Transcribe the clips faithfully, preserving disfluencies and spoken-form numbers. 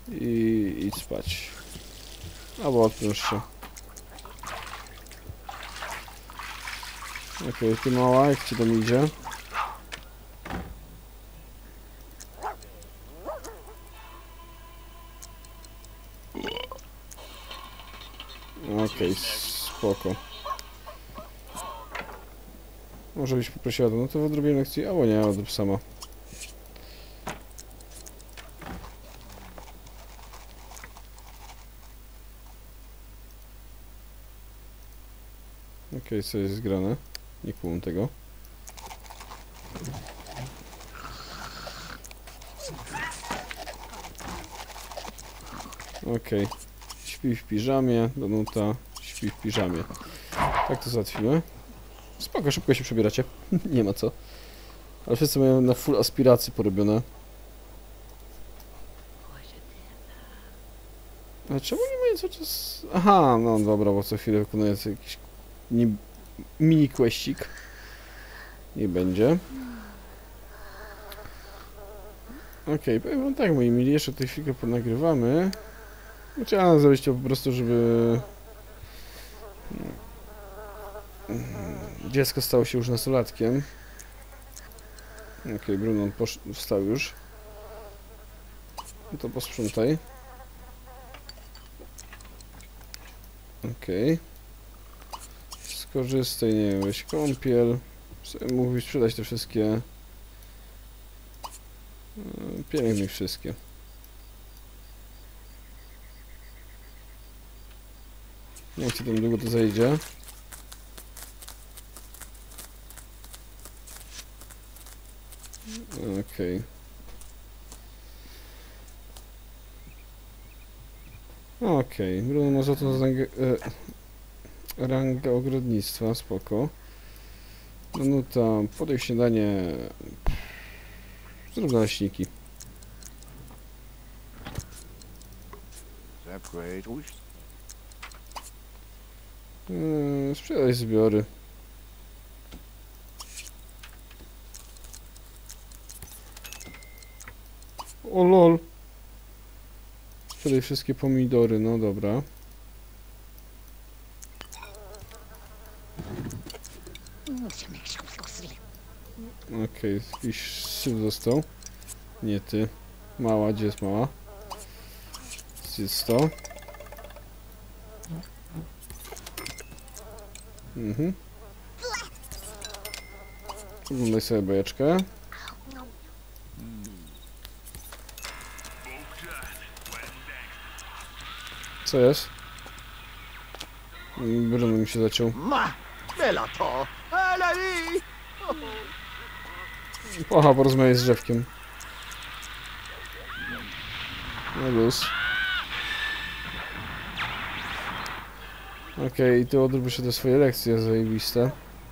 I idź spać. Albo odpręż się. Okej, okay, ty mała, jak ci tam idzie? Okej, okay, spoko. Może byś poprosiła, no to w odrobieniu lekcji, albo nie, odrób sama. Okej, okay, co jest zgrane? Nie kumam tego. Okej. Okay. Śpi w piżamie, Danuta śpi w piżamie. Tak to załatwimy. Spoko, szybko się przebieracie. Nie ma co. Ale wszyscy mają na full aspiracji porobione. Ale czemu nie mają cały czas... Aha, no dobra, bo co chwilę wykonuję jakiś mini questik. Nie będzie. Okej, okay, powiem wam tak, moi mili, jeszcze tutaj chwilkę ponagrywamy. Chciałem zrobić to po prostu, żeby... dziecko stało się już nastolatkiem. Okej, okay, Bruno wstał już. No to posprzątaj. Okej. Okay. Skorzystaj, nie wiem, weź kąpiel. Mógłbyś sprzedać te wszystkie... Pielęgnuj wszystkie. Nie wiem, czy tam długo to zajdzie. Okej. Okay. Okej, okay. Bruno ma za to rangę, e, rangę ogrodnictwa, spoko. No tam, podaj śniadanie. Zrób naleśniki. Eee, sprzedaj zbiory. O lol. Sprzedaj wszystkie pomidory, no dobra. Okej, okay, jakiś syf został. Nie ty. Mała, gdzie jest mała? Gdzie jest to? Mhm. Oglądaj sobie bajeczkę. Co jest? Bruno mi się zaciął. Aha, porozmawiaj z drzewkiem. No luz. Okej, okay, i ty odrobisz te swoje lekcje zajebiste.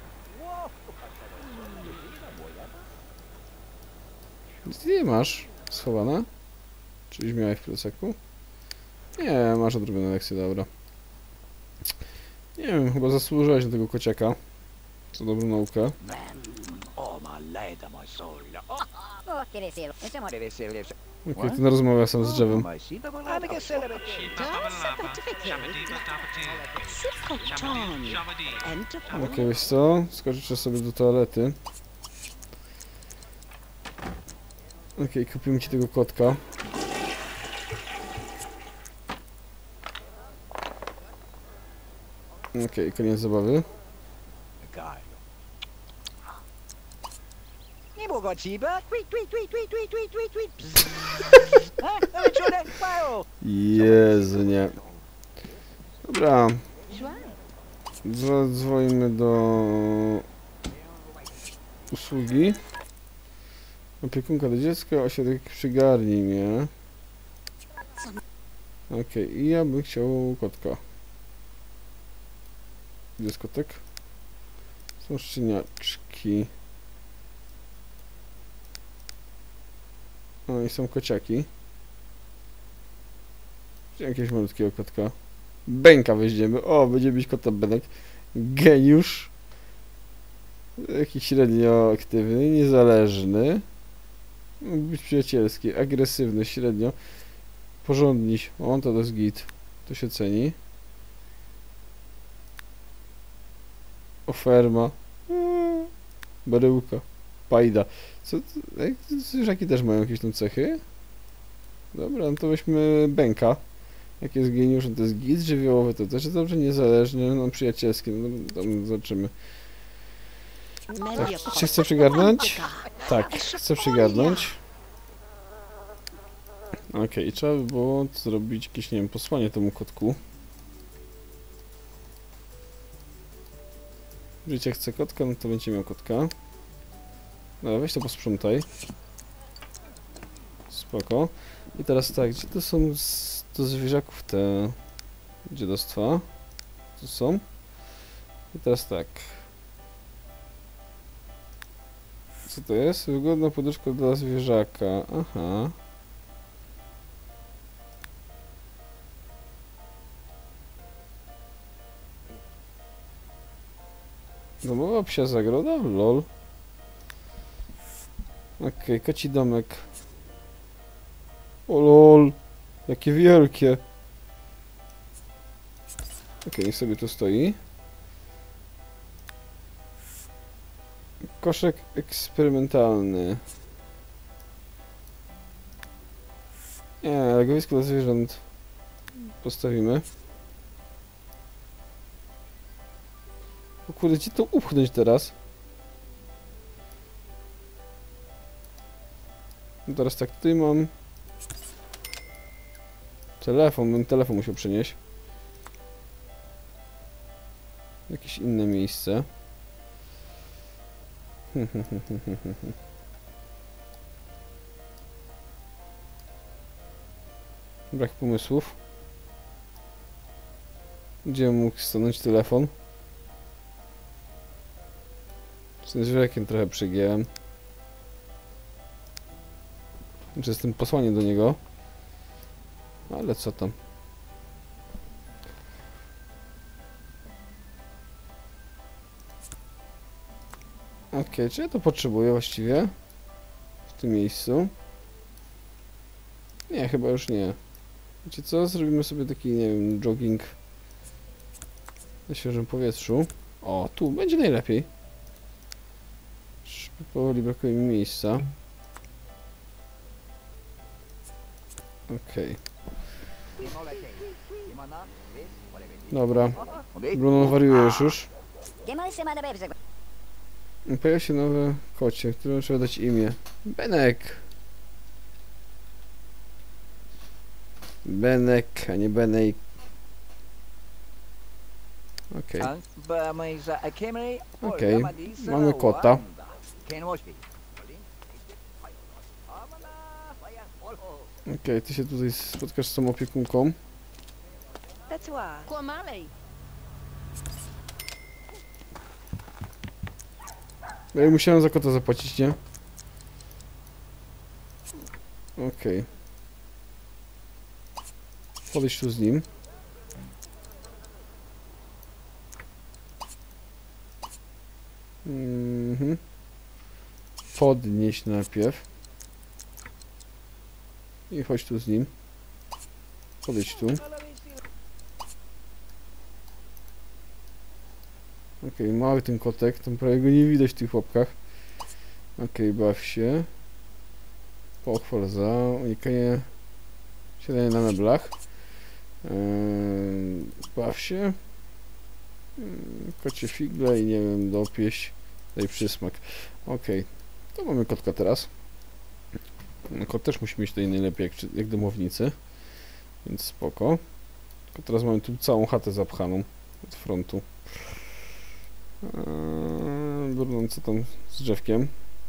Ty nie masz schowane? Czyś miałeś w plecaku? Nie, masz odrobione lekcje, dobra. Nie wiem, chyba zasłużyłeś na tego kociaka. Co dobrą naukę. Okej, okay, ten rozmawia sam z drzewem. Okej, okay, wiesz co? Skoczysz sobie do toalety. Okej, okay, kupimy ci tego kotka. Okej, okay, koniec zabawy. Jezu, nie. Dobra. Zadzwońmy do usługi. Opiekunka do dziecka, ośrodek przygarnij mnie. Okej, okay, i ja bym chciał kotka. Gdzie jest kotek? Są szczeniaczki. O, i są kociaki. Jakiegoś malutkiego kotka. Bęka weźmiemy. O, będzie być kota Benek. Geniusz. Jakiś średnio aktywny, niezależny. Mógł być przyjacielski, agresywny, średnio. porządnić. O, to jest git. To się ceni. Oferma. Eee, baryłka. Pajda. Co, jak, zwierzaki też mają jakieś tam cechy? Dobra, no to weźmy Benka. Jak jest geniuszem, to jest git żywiołowy, to też jest dobrze niezależny, no przyjacielski, no tam zobaczymy. Tak, czy chcę przygarnąć? Tak, chcę przygarnąć. Okej, okay, trzeba by było zrobić jakieś, nie wiem, posłanie temu kotku. Życie chce kotka, no to będzie miał kotka. Dobra, weź to posprzątaj. Spoko. I teraz tak, gdzie to są z, do zwierzaków te dziadostwa? Tu są. I teraz tak. Co to jest? Wygodna poduszka dla zwierzaka. Aha. Domowa psia zagroda? Lol. Okej, okay, koci domek. O lol. Jakie wielkie. Okej, okay, niech sobie tu stoi. Koszek eksperymentalny. Nie, legowisko dla zwierząt postawimy. O kurde, gdzie to upchnąć teraz? No teraz tak, tutaj mam telefon, bym telefon musiał przynieść. Jakieś inne miejsce. Brak pomysłów. Gdzie mógł stanąć telefon? Z tym zwierzakiem trochę przegięłem. Czy jest tym posłanie do niego? Ale co tam? Okej, okay, czy ja to potrzebuję właściwie? W tym miejscu? Nie, chyba już nie. Wiecie co? Zrobimy sobie taki, nie wiem, jogging na świeżym powietrzu. O, tu będzie najlepiej. Powoli brakuje mi miejsca. Okej. Okay. Dobra. Bruno wariujesz już. Pojawia się nowe kocie, któremu trzeba dać imię. Benek. Benek, a nie Benek. Okej. Okay. Okej, okay. Mamy kota. Okej, okay, ty się tutaj spotkasz z tą opiekunką. Ja musiałem za kota zapłacić, nie? Okej. Okay. Podejdź tu z nim. Mhm. Podnieś najpierw. I chodź tu z nim. Podejdź tu. Okej, okay, mały ten kotek, tam prawie go nie widać w tych łapkach. Okej, okay, baw się. Pochwal za unikanie siadania na meblach. Eee, baw się. Eee, kocie figle i nie wiem, dopieść, daj przysmak. Okej, okay. To mamy kotka teraz. Kot też musi mieć tutaj najlepiej jak, jak domownicy. Więc spoko. Tylko teraz mamy tu całą chatę zapchaną od frontu. Eee, brnące tam z drzewkiem.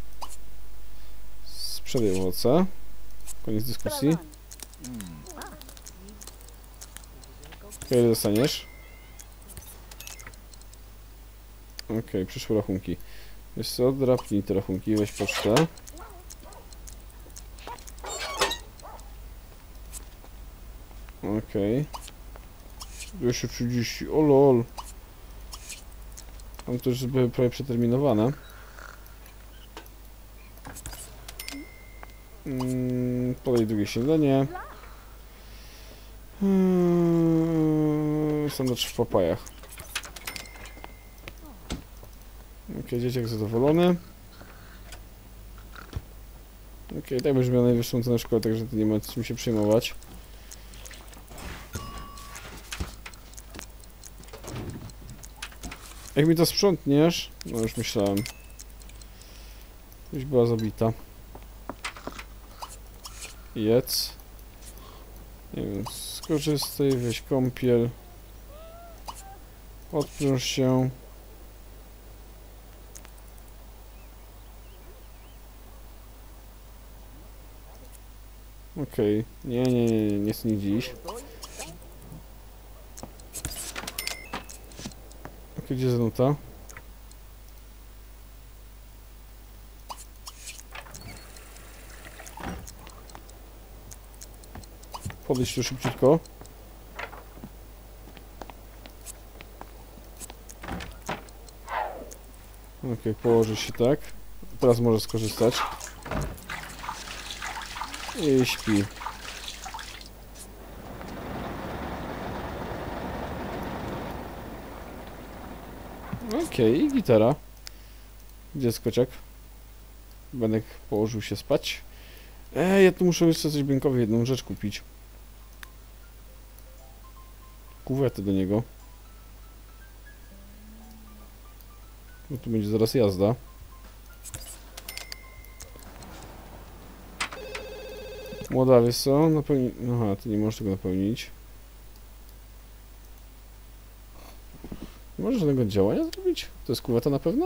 Sprzedaj owoce. Koniec dyskusji. Ile dostaniesz? Okej, okay, przyszły rachunki. Wiesz co, drapnij te rachunki, weź pocztę. Okej. Okay. dwieście trzydzieści, o lol. Tam to już były prawie przeterminowane. Mm, podaj drugie śniadanie. Hmm, sandacz w papajach. Ok, dzieciak zadowolony. Ok, tak będziesz miał najwyższą cenę szkoły, także to nie ma czym się przejmować. Jak mi to sprzątniesz? No już myślałem. Już była zabita. Jedz. Nie wiem, skorzystaj, weź kąpiel. Odpręż się. Okej. Okay. Nie, nie, nie, nie, nie chcę nie dziś. Okej, okay, gdzie jest nuta? Podejdź tu szybciutko. Okej, okay, położy się tak. Teraz może skorzystać. I śpi. Okej, okay, gitara. Gdzie jest kociak? Benek położył się spać. Ej, ja tu muszę jeszcze coś Benkowi jedną rzecz kupić. Kuwetę do niego. No tu będzie zaraz jazda. Młoda, wiesz co? Napełni... Aha, ty nie możesz tego napełnić. Nie możesz żadnego działania zrobić? To jest kuweta na pewno?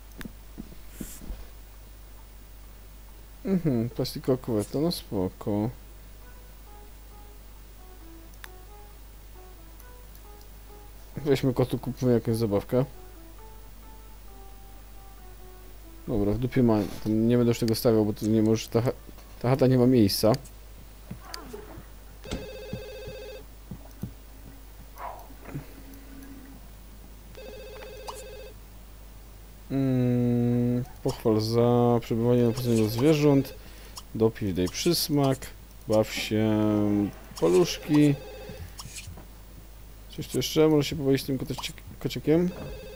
Mhm, plastikowa kuweta, no spoko. Weźmy kotu, kupmy jakąś zabawkę. Dobra, w dupie ma... Nie będę już tego stawiał, bo tu nie możesz... Ta, ta chata nie ma miejsca. Hmm, pochwal za przebywanie na pozycji zwierząt. Dopij, daj przysmak. Baw się paluszki. Coś tu jeszcze? Może się pobawić z tym kociekiem?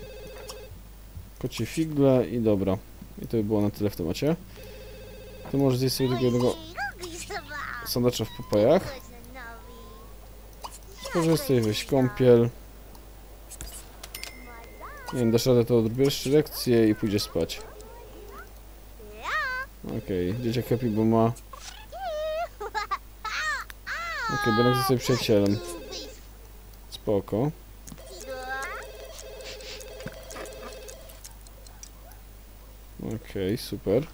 Kocie figle i dobra. I to by było na tyle w temacie. To może zjeść sobie tego jednego sandacza w papajach. Skorzystaj, weź kąpiel. Nie wiem, dasz radę, to odbierz lekcję i pójdziesz spać. Okej, okay, dzieciak happy, bo ma... Okej, okay, Benek jest sobie przyjacielem. Spoko. Okej, okay, super.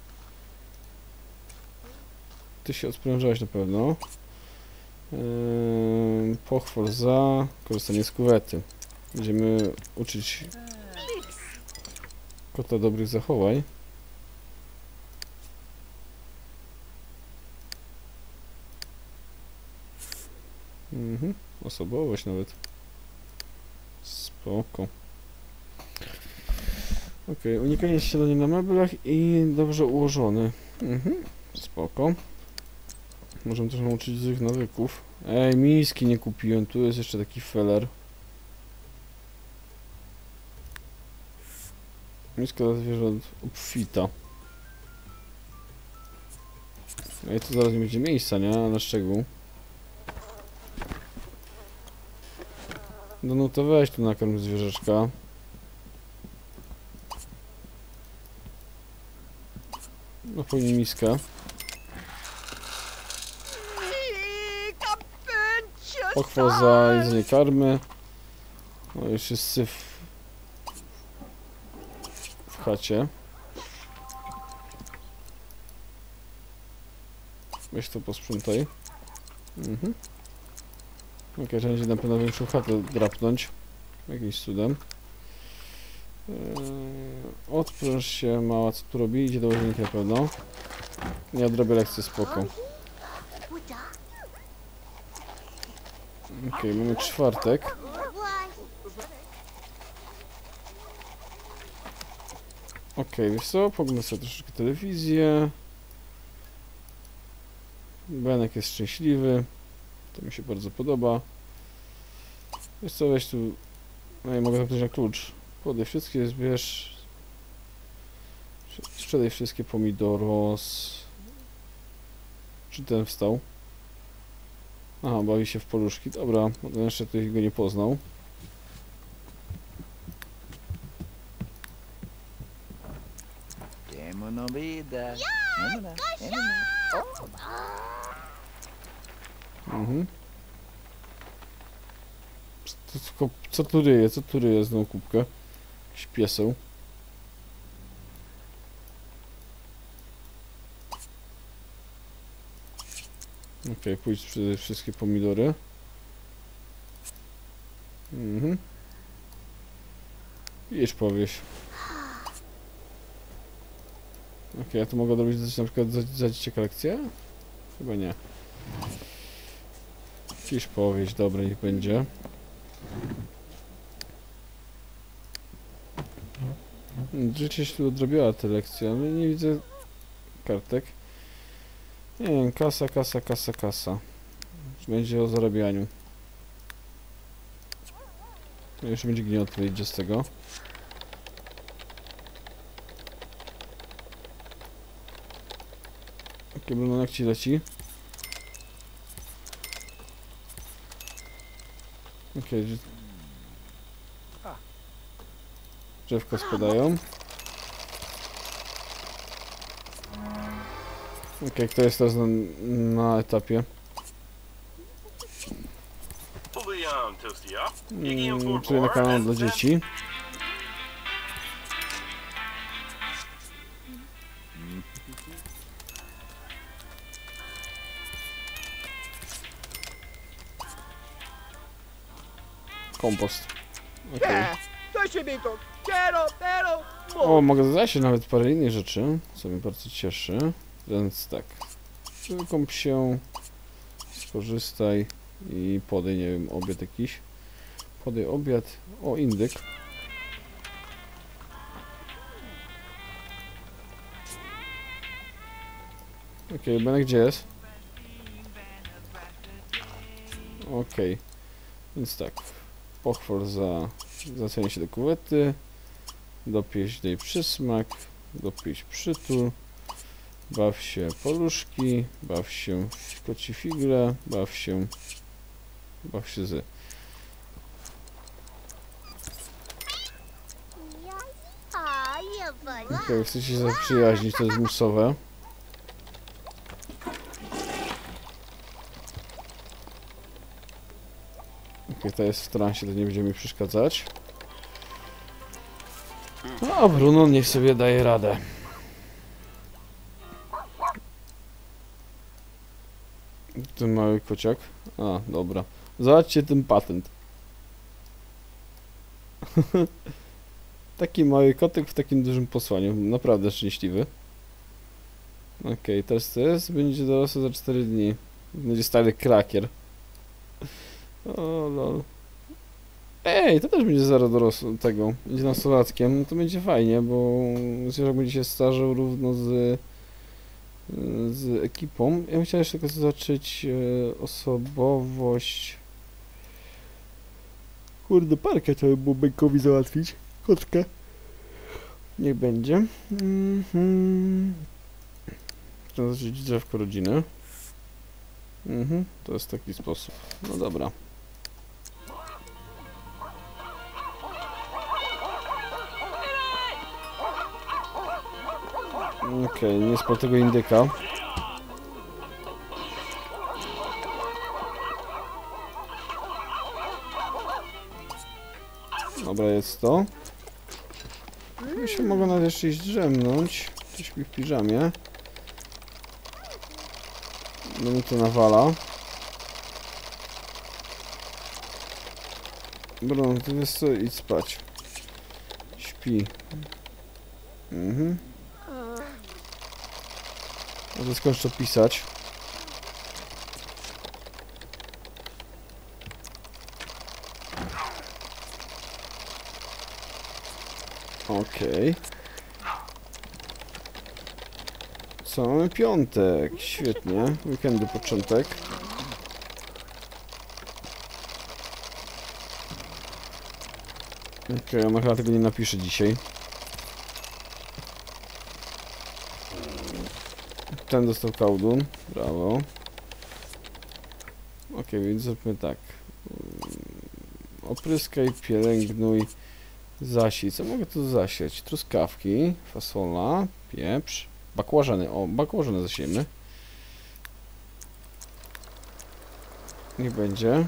Ty się odprężałeś na pewno. Eee, pochwal za korzystanie z kuwety. Będziemy uczyć kota dobrych zachowań. Mhm, osobowość nawet. Spoko. Ok, unikanie siadania na meblach i dobrze ułożony. Mhm, spoko. Możemy też nauczyć złych nawyków. Ej, miski nie kupiłem, tu jest jeszcze taki feller. Miska dla zwierząt obfita. Ej, to zaraz nie będzie miejsca, nie? Na szczegół. No, no to weź tu nakarm zwierzeczka. Napełnij miskę. Pochwał za jedzenie karmy. No już jest syf w chacie. Weź to posprzątaj. Mhm. Ok, trzeba będzie na pewno większą chatę drapnąć. Jakimś cudem. Eee, odpręż się, mała, co tu robi? Idzie do łazienki na pewno. Nie odrobię lekcji, spoko. Ok, mamy czwartek. Ok, wiesz co? Poglądam sobie troszeczkę telewizję. Benek jest szczęśliwy. To mi się bardzo podoba. Wiesz co, weź tu... No i mogę zapytać na klucz. Podaj wszystkie, zbierz... Sprzedaj wszystkie pomidoros. Czy ten wstał? Aha, bawi się w poluszki. Dobra, bo ten jeszcze ktoś go nie poznał. Mhm. Co, co, co tu ryje? Co tu ryje znowu kubkę? Jakiś pieseł. Okej, okay, pójdź sprzedaj wszystkie pomidory. Mhm. Idź powieś. Okej, okay, ja tu mogę robić coś, na przykład za, za dziecię kolekcję? Chyba nie. Idź powieś, dobra, niech będzie. Życie się tu odrobiła te lekcje, ale nie widzę kartek. Nie wiem, kasa, kasa, kasa, kasa. Będzie o zarabianiu. No jeszcze będzie gniot, wyjdzie z tego. Okej, Bruno, jak ci leci? Okej, okay. Drzewka spadają. Okej, okay, kto jest teraz na, na etapie? Hmm, tutaj na kanał dla dzieci. Kompost. Okay. O, mogę zajść nawet parę innych rzeczy, co mnie bardzo cieszy. Więc tak. Wykąp się, skorzystaj i podaj, nie wiem, obiad jakiś. Podaj obiad. O, indyk. Okej, okay, Benek gdzie jest? Okej. Okay. Więc tak. Pochwal za zwracanie się do kuwety. Dopieść, daj przysmak. Dopieść przytul. Baw się poluszki. Baw się w koci figle. Baw się... Baw się z... Okej, okay, chcecie się zaprzyjaźnić, to jest musowe. Okej, okay, to jest w transie, to nie będzie mi przeszkadzać. A Bruno niech sobie daje radę. Ten mały kociak. A, dobra. Zobaczcie ten patent. Taki mały kotek w takim dużym posłaniu. Naprawdę szczęśliwy. Okej, okay, teraz test będzie dorosły za cztery dni. Będzie stary krakier. O lol. Ej, to też będzie zaraz dorosły tego. Będzie nastolatkiem. No to będzie fajnie, bo zwierzak będzie się starzał równo z z ekipą. Ja bym chciał jeszcze tylko zobaczyć e, osobowość. Kurde, parkę trzeba by było Benkowi załatwić. Kotkę. Niech będzie. Mhm. Trzeba zacząć drzewko rodziny. Mhm. To jest taki sposób. No dobra. Okej, okay, nie spał tego indyka. Dobra, jest to. Ja się mogę nawet jeszcze iść drzemnąć. To śpi w piżamie. No mi to nawala. Bruno, ty wiesz co? Idź spać. Śpi. Mhm. Może skończ to pisać. Okej. Okay. Co, mamy piątek. Świetnie. Weekendu początek. Okej, okay, ona chyba tego nie napisze dzisiaj. Ten dostał kałdun. Brawo. Ok, więc zróbmy tak. Opryskaj, pielęgnuj, zasij. Co mogę tu zasiać? Truskawki, fasola, pieprz, bakłażany. O, bakłażany zasiejemy. Niech będzie.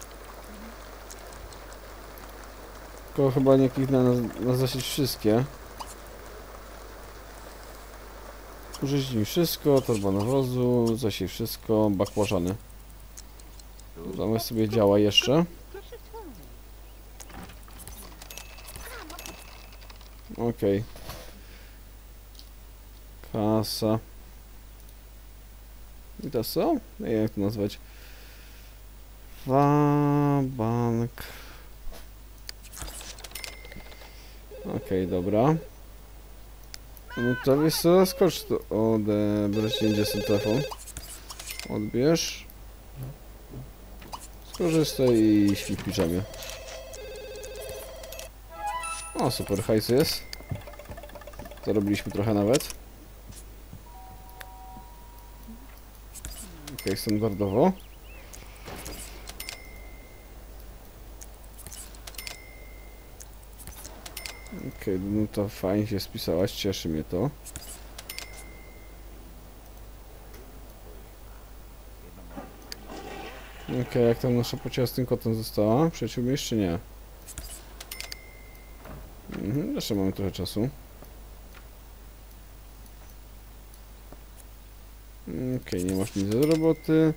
Tylko chyba nie kliknę na, na zasieć wszystkie. Użyźnij wszystko, torba nawozu, zasiej wszystko, bakłażany. Zamiast sobie działa jeszcze. Okej. Okay. Kasa. I to co? Nie wiem jak to nazwać. Bank. Okej, okay, dobra. No to wiesz co, skocz to odebrać, gdzie jest ten telefon. Odbierz. Skorzystaj i śpi w piżamie. O, super, hajs jest. Zarobiliśmy trochę nawet. Ok, standardowo. Ok, no to fajnie się spisałaś, cieszy mnie to. Ok, jak tam nasza pociąga z tym kotem została? Przyjaciółmi jeszcze nie. Mhm, jeszcze mamy trochę czasu. Ok, nie masz nic do roboty.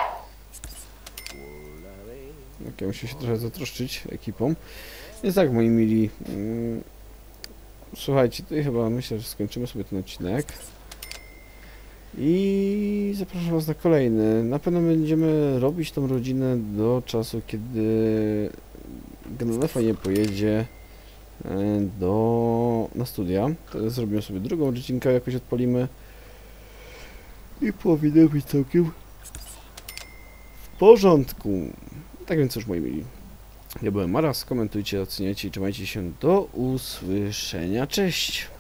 Ok, muszę się trochę zatroszczyć ekipą. Więc tak, moi mili. Mm, słuchajcie, tutaj chyba myślę, że skończymy sobie ten odcinek. I zapraszam was na kolejny. Na pewno będziemy robić tą rodzinę do czasu, kiedy Genelefa nie pojedzie do, na studia. Wtedy zrobimy sobie drugą odcinkę, jakoś odpalimy. I powinno być całkiem w porządku. Tak więc cóż, moi mili. Ja byłem Maras, komentujcie, oceniajcie i trzymajcie się. Do usłyszenia. Cześć!